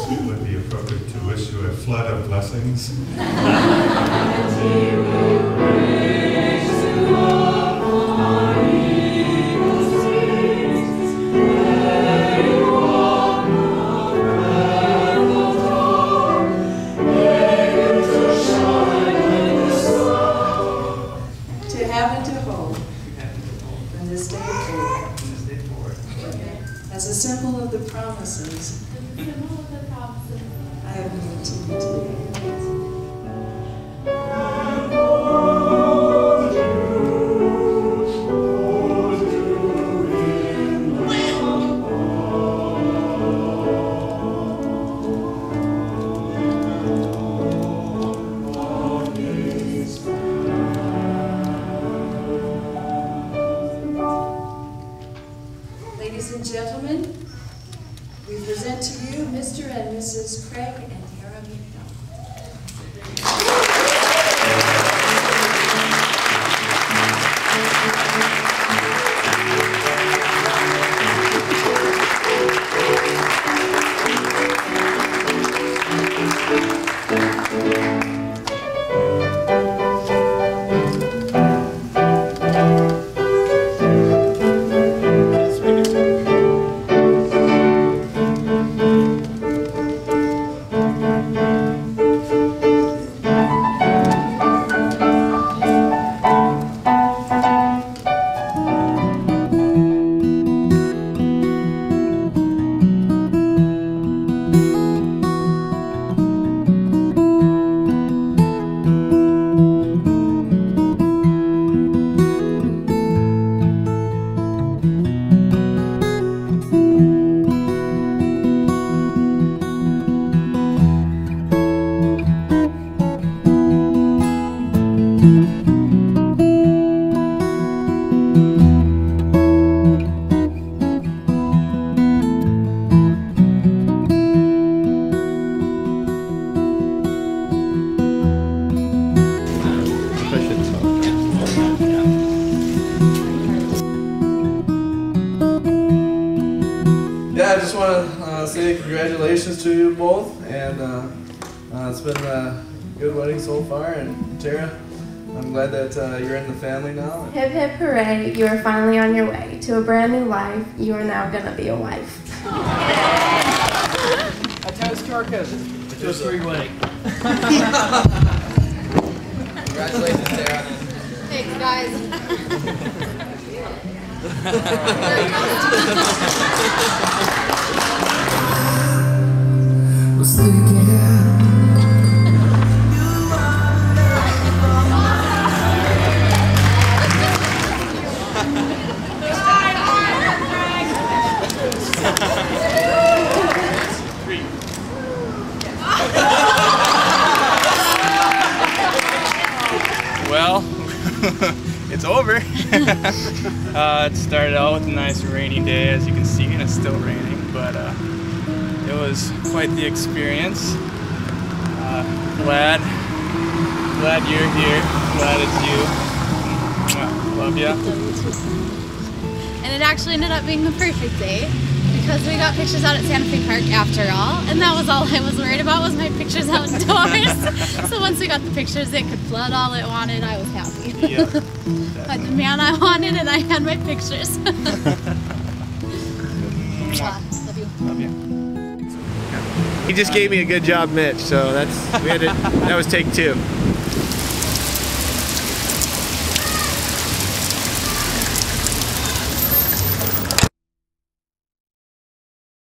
it would be appropriate to wish you a flood of blessings. As a symbol of the promises I have made to you today. Ladies and gentlemen, we present to you Mr. and Mrs. Craig and Tara McDonald. Yeah, I just want to say congratulations to you both, and it's been a good wedding so far. And Tara, I'm glad that you're in the family now. Hip hip hooray, you are finally on your way to a brand new life. You are now gonna be a wife. A toast to our cousins. A toast to your wedding. Congratulations, Tara. Thanks, guys. Was thinking Well, it's over. It started out with a nice rainy day, as you can see, and it's still raining, but it was quite the experience. Glad you're here. Glad it's you. Love ya. And it actually ended up being the perfect day because we got pictures out at Santa Fe Park after all, and that was all I was worried about was my pictures outdoors. So once we got the pictures, it could flood all it wanted. I was happy. Yeah, I had the man I wanted, and I had my pictures. Love you. Love you. He just gave me a good job, Mitch. So that was take two.